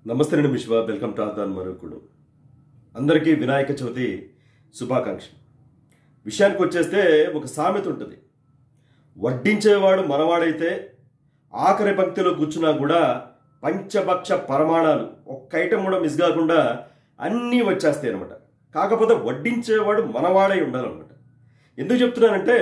నమస్తే నేను విశ్వ వెల్కమ్ టు ఆదాన్ మరొకడు. అందరికీ వినాయక చవితి శుభాకాంక్షలు. విషయానికి వచ్చేస్తే ఒక సామెత ఉంటుంది. వడ్డించేవాడు మనవాడైతే ఆఖరి పంక్తిలో కూర్చున్నా కూడా పంచభక్ష పరమాణాలు ఒక్క ఐటెం కూడా మిస్ కాకుండా అన్నీ వచ్చేస్తాయి అనమాట. కాకపోతే వడ్డించేవాడు మనవాడై ఉండాలన్నమాట. ఎందుకు చెప్తున్నానంటే,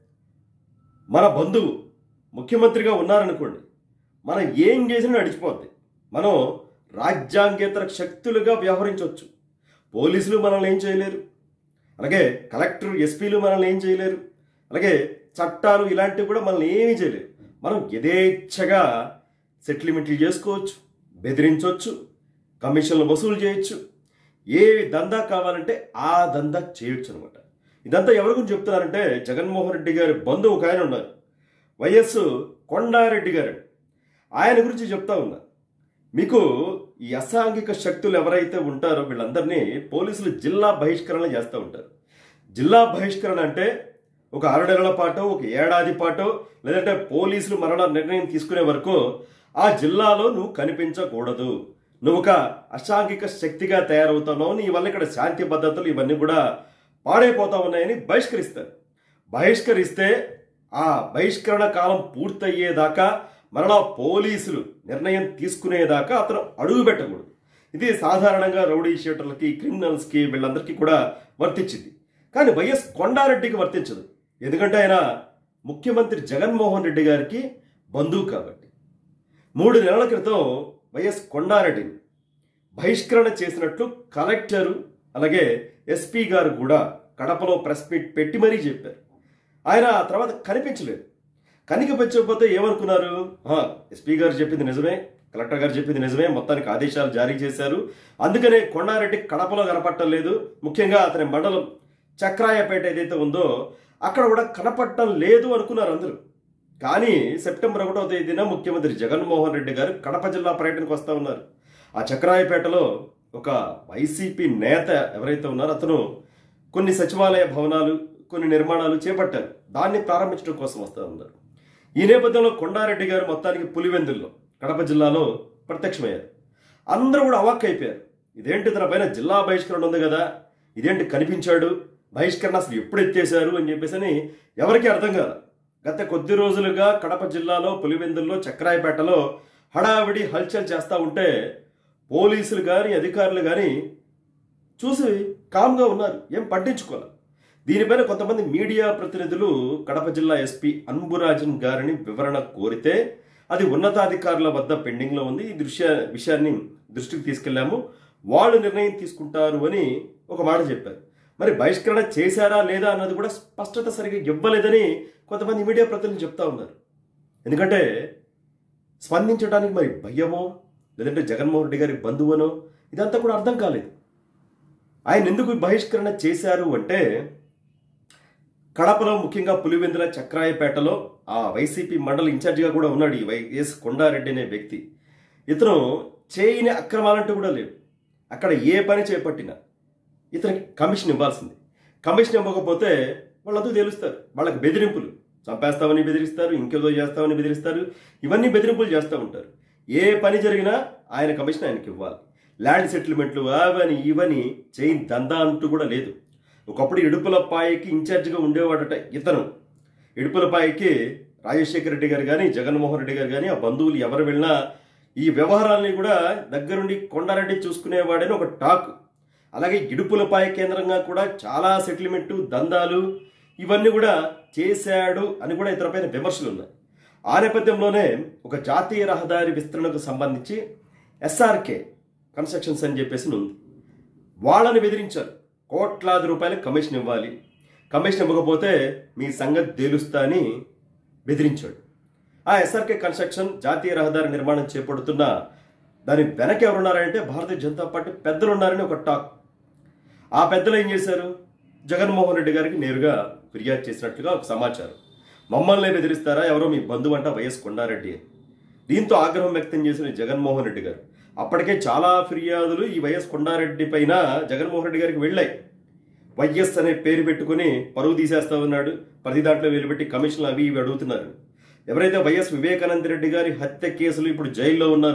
మన బంధువు ముఖ్యమంత్రిగా ఉన్నారనుకోండి, మనం ఏం చేసినా నడిచిపోద్ది. మనం రాజ్యాంగేతర శక్తులుగా వ్యవహరించవచ్చు. పోలీసులు మనల్ని ఏం చేయలేరు, అలాగే కలెక్టర్ ఎస్పీలు మనల్ని ఏం చేయలేరు, అలాగే చట్టాలు ఇలాంటివి కూడా మనల్ని ఏమీ చేయలేరు. మనం యథేచ్ఛగా సెటిల్మెంట్లు చేసుకోవచ్చు, బెదిరించవచ్చు, కమిషన్లు వసూలు చేయొచ్చు, ఏ దందా కావాలంటే ఆ దందా చేయొచ్చు అనమాట. ఇదంతా ఎవరి గురించి చెప్తున్నారంటే, జగన్మోహన్ రెడ్డి గారి బంధువు ఒక ఆయన ఉన్నారు, వైఎస్ కొండారెడ్డి గారు. ఆయన గురించి చెప్తా ఉన్నా. మీకు ఈ అసాంఘిక శక్తులు ఎవరైతే ఉంటారో వీళ్ళందరినీ పోలీసులు జిల్లా బహిష్కరణ చేస్తూ ఉంటారు. జిల్లా బహిష్కరణ అంటే ఒక 6 నెలల పాటో, ఒక ఏడాది పాటో, లేదంటే పోలీసులు మరణ నిర్ణయం తీసుకునే వరకు ఆ జిల్లాలో నువ్వు కనిపించకూడదు, నువ్వు ఒక అసాంఘిక శక్తిగా తయారవుతున్నావు, నీ వల్ల ఇక్కడ శాంతి భద్రతలు ఇవన్నీ కూడా పాడైపోతా ఉన్నాయని బహిష్కరిస్తారు. బహిష్కరిస్తే ఆ బహిష్కరణ కాలం పూర్తయ్యేదాకా మరలా పోలీసులు నిర్ణయం తీసుకునేదాకా అతను అడుగు పెట్టకూడదు. ఇది సాధారణంగా రౌడీ షీటర్లకి, క్రిమినల్స్కి, వీళ్ళందరికీ కూడా వర్తించింది. కానీ వైఎస్ కొండారెడ్డికి వర్తించదు. ఎందుకంటే ఆయన ముఖ్యమంత్రి జగన్మోహన్ రెడ్డి గారికి బంధువు కాబట్టి. 3 నెలల క్రితం వైఎస్ కొండారెడ్డిని బహిష్కరణ చేసినట్లు కలెక్టరు అలాగే ఎస్పీ గారు కూడా కడపలో ప్రెస్ మీట్ పెట్టి మరీ చెప్పారు. ఆయన తర్వాత కనిపించలేదు. కనిపించకపోతే ఏమనుకున్నారు, ఎస్పీ గారు చెప్పింది నిజమే, కలెక్టర్ గారు చెప్పింది నిజమే, మొత్తానికి ఆదేశాలు జారీ చేశారు, అందుకనే కొండారెడ్డి కడపలో కనపడటం లేదు, ముఖ్యంగా అతని మండలం చక్రాయపేట ఏదైతే ఉందో అక్కడ కూడా కనపడటం లేదు అనుకున్నారు అందరూ. కానీ సెప్టెంబర్ 1వ తేదీన ముఖ్యమంత్రి జగన్మోహన్ రెడ్డి గారు కడప జిల్లా పర్యటనకు వస్తూ ఉన్నారు. ఆ చక్రాయపేటలో ఒక వైసీపీ నేత ఎవరైతే ఉన్నారో అతను కొన్ని సచివాలయ భవనాలు, కొన్ని నిర్మాణాలు చేపట్టారు. దాన్ని ప్రారంభించడం కోసం వస్తూ ఉన్నారు. ఈ నేపథ్యంలో కొండారెడ్డి గారు మొత్తానికి పులివెందుల్లో కడప జిల్లాలో ప్రత్యక్షమయ్యారు. అందరూ కూడా అవాక్ అయిపోయారు. ఇదేంటి, తన పైన జిల్లా బహిష్కరణ ఉంది కదా, ఇదేంటి కనిపించాడు, బహిష్కరణ అసలు ఎప్పుడు ఎత్తేశారు అని చెప్పేసి ఎవరికీ అర్థం కాదు. గత కొద్ది రోజులుగా కడప జిల్లాలో పులివెందుల్లో, చక్రాయపేటలో హడావిడి హల్చల్ చేస్తూ ఉంటే పోలీసులు కానీ అధికారులు కానీ చూసి కామ్గా ఉన్నారు, ఏం పట్టించుకోవాలి. దీనిపైన కొంతమంది మీడియా ప్రతినిధులు కడప జిల్లా ఎస్పీ అన్బురాజన్ గారిని వివరణ కోరితే అది ఉన్నతాధికారుల వద్ద పెండింగ్లో ఉంది, ఈ విషయాన్ని దృష్టికి తీసుకెళ్లాము, వాళ్ళు నిర్ణయం తీసుకుంటారు అని ఒక మాట చెప్పారు. మరి బహిష్కరణ చేశారా లేదా అన్నది కూడా స్పష్టత సరిగ్గా ఇవ్వలేదని కొంతమంది మీడియా ప్రతినిధులు చెప్తా ఉన్నారు. ఎందుకంటే స్పందించడానికి మరి భయమో లేదంటే జగన్మోహన్ రెడ్డి గారి బంధువునో ఇదంతా కూడా అర్థం కాలేదు. ఆయన ఎందుకు బహిష్కరణ చేశారు అంటే, కడపలో ముఖ్యంగా పులివెందుల, చక్రాయపేటలో ఆ వైసీపీ మండల ఇన్ఛార్జిగా కూడా ఉన్నాడు ఈ వైఎస్ కొండారెడ్డి అనే వ్యక్తి. ఇతను చేయని అక్రమాలంటూ కూడా లేవు. అక్కడ ఏ పని చేపట్టినా ఇతనికి కమిషన్ ఇవ్వాల్సింది. కమిషన్ ఇవ్వకపోతే వాళ్ళందరూ తెలుస్తారు. వాళ్ళకి బెదిరింపులు, చంపేస్తామని బెదిరిస్తారు, ఇంకేదో చేస్తామని బెదిరిస్తారు, ఇవన్నీ బెదిరింపులు చేస్తూ ఉంటారు. ఏ పని జరిగినా ఆయన కమిషన్ ఆయనకి ఇవ్వాలి. ల్యాండ్ సెటిల్మెంట్లు అవని ఇవని చేయని దందా అంటూ కూడా లేదు. ఒకప్పుడు ఇడుపులపాయకి ఇన్ఛార్జిగా ఉండేవాడట ఇతను. ఇడుపులపాయకి రాజశేఖర రెడ్డి గారు కానీ, జగన్మోహన్ రెడ్డి గారు కానీ, ఆ బంధువులు ఎవరు వెళ్ళినా ఈ వ్యవహారాలని కూడా దగ్గరుండి కొండారెడ్డి చూసుకునేవాడని ఒక టాక్. అలాగే ఇడుపులపాయ కేంద్రంగా కూడా చాలా సెటిల్మెంటు, దందాలు ఇవన్నీ కూడా చేశాడు అని కూడా ఇతనిపైన విమర్శలు ఉన్నాయి. ఆ నేపథ్యంలోనే ఒక జాతీయ రహదారి విస్తరణకు సంబంధించి ఎస్ఆర్కే కన్స్ట్రక్షన్స్ అని చెప్పేసి ఉంది, వాళ్ళని బెదిరించారు. కోట్లాది రూపాయలు కమిషన్ ఇవ్వాలి, కమిషన్ ఇవ్వకపోతే మీ సంగతి తేలుస్తా అని బెదిరించాడు. ఆ ఎస్ఆర్కే కన్స్ట్రక్షన్ జాతీయ రహదారి నిర్మాణం చేపడుతున్న దాని వెనక ఎవరున్నారంటే భారతీయ జనతా పార్టీ పెద్దలు ఉన్నారని ఒక టాక్. ఆ పెద్దలు ఏం చేశారు, జగన్మోహన్ రెడ్డి గారికి నేరుగా ఫిర్యాదు చేసినట్లుగా ఒక సమాచారం. మమ్మల్ని బెదిరిస్తారా, ఎవరో మీ బంధువు అంట వైఎస్ కొండారెడ్డి అని. దీంతో ఆగ్రహం వ్యక్తం చేసిన జగన్మోహన్ రెడ్డి గారు అప్పటికే చాలా ఫిర్యాదులు ఈ వైఎస్ కొండారెడ్డి పైన జగన్మోహన్ రెడ్డి గారికి వెళ్ళాయి. వైఎస్ అనే పేరు పెట్టుకుని పరువు తీసేస్తా ఉన్నాడు, ప్రతి దాంట్లో వెలుపెట్టి కమిషన్లు అవి ఇవి అడుగుతున్నారు. ఎవరైతే వైఎస్ వివేకానంద రెడ్డి గారి హత్య కేసులు ఇప్పుడు జైల్లో ఉన్నారు,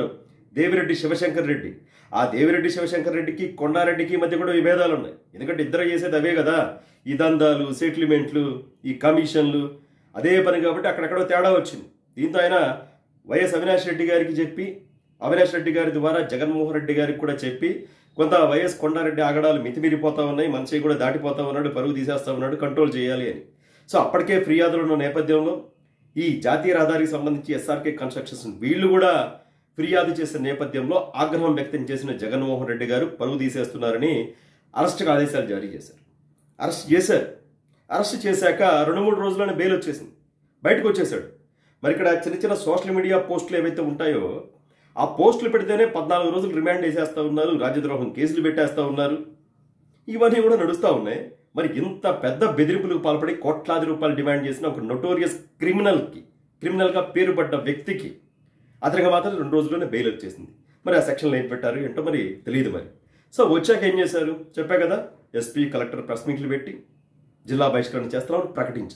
దేవిరెడ్డి శివశంకర్ రెడ్డి. ఆ దేవిరెడ్డి శివశంకర్ రెడ్డికి కొండారెడ్డికి మధ్య కూడా విభేదాలు ఉన్నాయి. ఎందుకంటే ఇద్దరు చేసేది అవే కదా, ఈ దందాలు, సెటిల్మెంట్లు, ఈ కమిషన్లు, అదే పని. కాబట్టి అక్కడెక్కడో తేడా వచ్చింది. దీంతో ఆయన వైఎస్ అవినాష్ రెడ్డి గారికి చెప్పి, అవినాష్ రెడ్డి గారి ద్వారా జగన్మోహన్ రెడ్డి గారికి కూడా చెప్పి, కొంత వైఎస్ కొండారెడ్డి ఆగడాలు మితిమీరిపోతా ఉన్నాయి, మనిషి కూడా దాటిపోతా ఉన్నాడు, పరుగు తీసేస్తా ఉన్నాడు, కంట్రోల్ చేయాలి అని. సో అప్పటికే ఫిర్యాదులు ఉన్న నేపథ్యంలో ఈ జాతీయ రహదారికి సంబంధించి ఎస్ఆర్కే కన్స్ట్రక్షన్స్ వీళ్ళు కూడా ఫిర్యాదు చేసిన నేపథ్యంలో ఆగ్రహం వ్యక్తం చేసిన జగన్మోహన్ రెడ్డి గారు పరుగు తీసేస్తున్నారని అరెస్ట్కి ఆదేశాలు జారీ చేశారు. అరెస్ట్ చేశాక 2-3 రోజుల్లోనే బెయిల్ వచ్చేసింది, బయటకు వచ్చేసాడు. మరి ఇక్కడ చిన్న చిన్న సోషల్ మీడియా పోస్టులు ఏవైతే ఉంటాయో ఆ పోస్టులు పెడితేనే 14 రోజులు రిమాండ్ వేసేస్తూ ఉన్నారు, రాజద్రోహం కేసులు పెట్టేస్తూ ఉన్నారు. ఇవన్నీ కూడా నడుస్తూ ఉన్నాయి. మరి ఇంత పెద్ద బెదిరింపులకు పాల్పడి కోట్లాది రూపాయలు డిమాండ్ చేసిన ఒక నోటోరియస్ క్రిమినల్గా పేరు పడ్డ వ్యక్తికి అతనికి మాత్రం 2 రోజుల్లోనే బెయిల్ వచ్చేసింది. మరి ఆ సెక్షన్లో ఏం పెట్టారు ఏంటో మరి తెలియదు. మరి సో వచ్చాక ఏం చేశారు చెప్పా కదా, ఎస్పీ కలెక్టర్ ప్రెస్ మీట్లు పెట్టి జిల్లా బహిష్కరణ చేస్తామని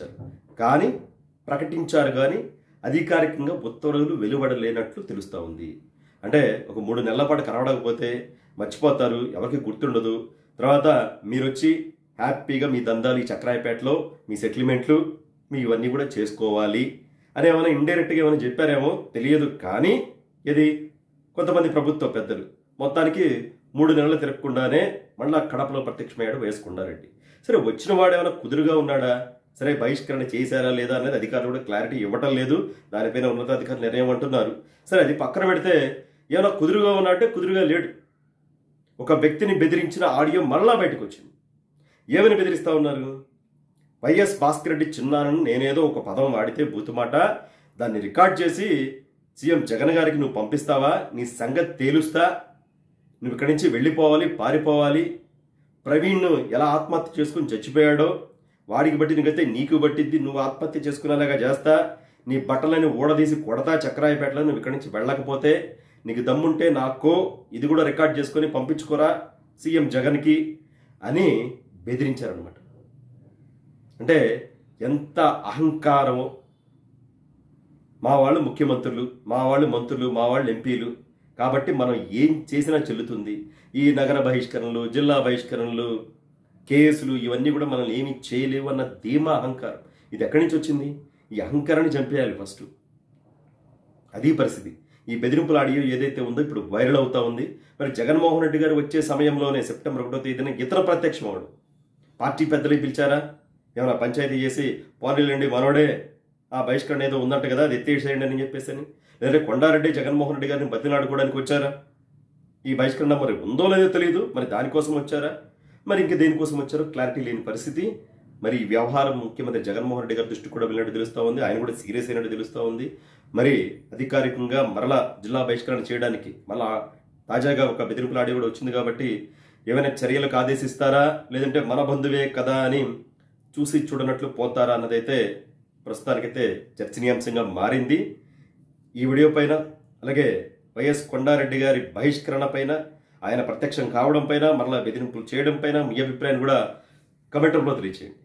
ప్రకటించారు కానీ అధికారికంగా ఉత్తర్వులు వెలువడలేనట్లు తెలుస్తూ ఉంది. అంటే ఒక 3 నెలల పాటు కనబడకపోతే మర్చిపోతారు, ఎవరికి గుర్తుండదు. తర్వాత మీరు వచ్చి హ్యాపీగా మీ దందాలు ఈ చక్రాయపేటలో మీ సెటిల్మెంట్లు మీ ఇవన్నీ కూడా చేసుకోవాలి అని ఏమైనా ఇండైరెక్ట్గా ఏమైనా చెప్పారేమో తెలియదు. కానీ ఇది కొంతమంది ప్రభుత్వ పెద్దలు మొత్తానికి 3 నెలలు తిరగకుండానే మళ్ళీ కడపలో ప్రత్యక్షమయ్యాడు వైఎస్ కొండారెడ్డి. సరే, వచ్చిన వాడు ఏమైనా కుదురుగా ఉన్నాడా, సరే బహిష్కరణ చేశారా లేదా అనేది అధికారులు కూడా క్లారిటీ ఇవ్వటం లేదు. దానిపైన ఉన్నతాధికారులు నిర్ణయం అంటున్నారు. సరే, అది పక్కన పెడితే ఏమైనా కుదురుగా ఉన్నట్టే కుదురుగా లేడు. ఒక వ్యక్తిని బెదిరించిన ఆడియో మళ్ళా బయటకు వచ్చింది. ఏమని బెదిరిస్తా ఉన్నారు? వైఎస్ భాస్కర్ రెడ్డి చిన్నానని నేనేదో ఒక పదం వాడితే బూతుమాట, దాన్ని రికార్డ్ చేసి సీఎం జగన్ గారికి నువ్వు పంపిస్తావా, నీ సంగతి తేలుస్తా, నువ్వు ఇక్కడి నుంచి వెళ్ళిపోవాలి, పారిపోవాలి, ప్రవీణ్ ఎలా ఆత్మహత్య చేసుకుని చచ్చిపోయాడో వాడికి బట్టి నీకైతే నీకు బట్టిద్ది, నువ్వు ఆత్మహత్య చేసుకునేలాగా చేస్తా, నీ బట్టలని ఊడదీసి కొడతా చక్రాయపేటలో, నువ్వు ఇక్కడి నుంచి వెళ్ళకపోతే నీకు దమ్ముంటే నాకో ఇది కూడా రికార్డ్ చేసుకొని పంపించుకోరా సీఎం జగన్కి అని బెదిరించారనమాట. అంటే ఎంత అహంకారమో. మా వాళ్ళు ముఖ్యమంత్రులు, మా వాళ్ళు మంత్రులు, మా వాళ్ళు ఎంపీలు కాబట్టి మనం ఏం చేసినా చెల్లుతుంది. ఈ నగర బహిష్కరణలు, జిల్లా బహిష్కరణలు, కేసులు ఇవన్నీ కూడా మనల్ని ఏమీ చేయలేవు అన్న ధీమా అహంకారం. ఇది ఎక్కడి నుంచి వచ్చింది? ఈ అహంకారాన్ని చంపేయాలి ఫస్ట్. అది పరిస్థితి. ఈ బెదిరింపుల ఆడియో ఏదైతే ఉందో ఇప్పుడు వైరల్ అవుతా ఉంది. మరి జగన్మోహన్ రెడ్డి గారు వచ్చే సమయంలోనే సెప్టెంబర్ 1వ తేదీన ఇతర ప్రత్యక్షం అవడు. పార్టీ పెద్దలు పిలిచారా, ఏమైనా పంచాయతీ చేసి పోనీలండి మనోడే ఆ బహిష్కరణ ఏదో ఉందంట కదా అది ఎత్తేసేయండి అని చెప్పేసి అని, లేదా కొండారెడ్డి జగన్మోహన్ రెడ్డి గారిని బతిలాడుకోవడానికి వచ్చారా? ఈ బహిష్కరణ మరి ఉందో లేదో తెలియదు, మరి దానికోసం వచ్చారా, మరి ఇంక దేనికోసం వచ్చారో క్లారిటీ లేని పరిస్థితి. మరి ఈ వ్యవహారం ముఖ్యమంత్రి జగన్మోహన్ రెడ్డి గారి దృష్టికి కూడా వెళ్ళినట్టు తెలుస్తూ ఉంది. ఆయన కూడా సీరియస్ అయినట్టు తెలుస్తూ ఉంది. మరి అధికారికంగా మరలా జిల్లా బహిష్కరణ చేయడానికి మళ్ళా తాజాగా ఒక బెదిరింపుల ఆడియో కూడా వచ్చింది. కాబట్టి ఏమైనా చర్యలకు ఆదేశిస్తారా, లేదంటే మన బంధువే కదా అని చూసి చూడనట్లు పోతారా అన్నదైతే ప్రస్తుతానికైతే చర్చనీయాంశంగా మారింది. ఈ వీడియో పైన, అలాగే వైఎస్ కొండారెడ్డి గారి బహిష్కరణ పైన, ఆయన ప్రత్యక్షం కావడం పైన, మరలా బెదిరింపులు చేయడం పైన మీ అభిప్రాయం కూడా కమెంట్ రూపంలో తెలియచేయండి.